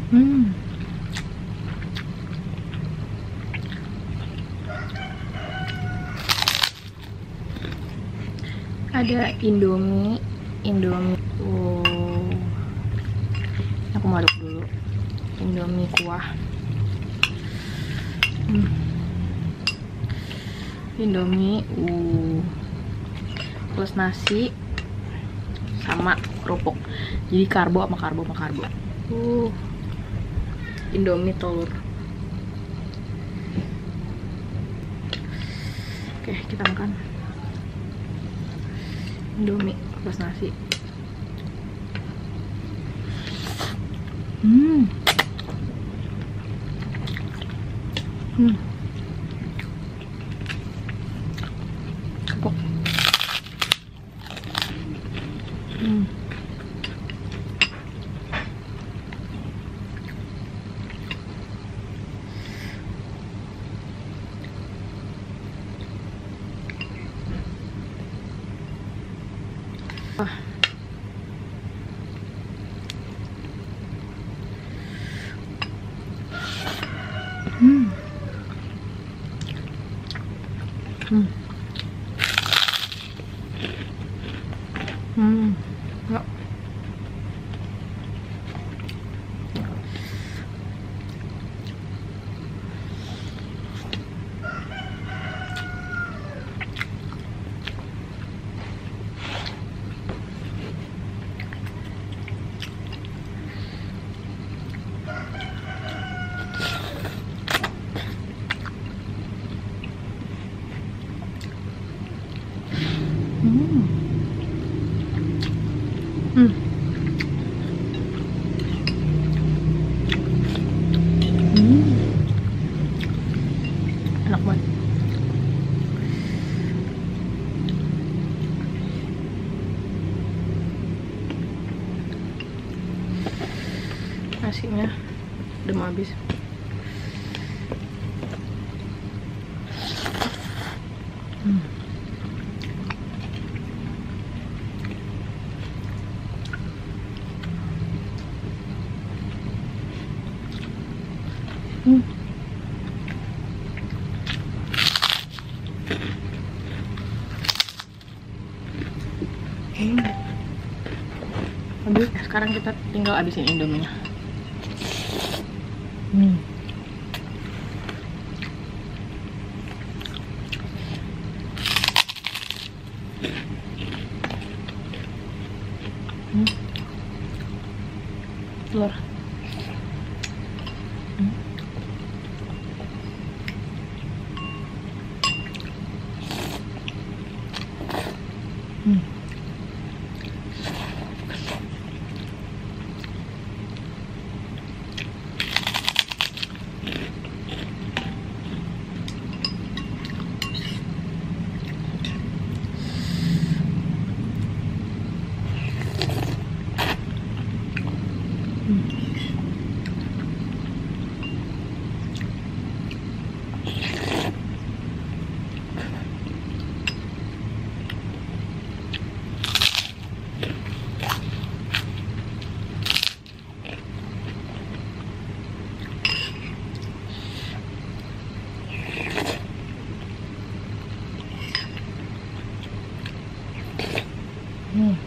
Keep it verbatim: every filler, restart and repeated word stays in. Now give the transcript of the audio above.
Hmm. Ada Indomie, Indomie. Oh, aku aduk dulu. Indomie kuah. Hmm. Indomie, uh, plus nasi sama kerupuk. Jadi karbo sama karbo sama karbo. Uh, Indomie telur. Oke, kita makan. Indomie plus nasi. Hmm. Hmm. Kerupuk. Hmm. Ah. Hmm. Hmm. Hmm. Ya. Hmm. Hmm. Hmm. Enak banget. Nasinya udah mau habis. Hmm. Hmm. Hmm. Habis. Sekarang kita tinggal habisin Indominya. Hmm. Hmm. Telur. Hmm. Hmm. Hmm.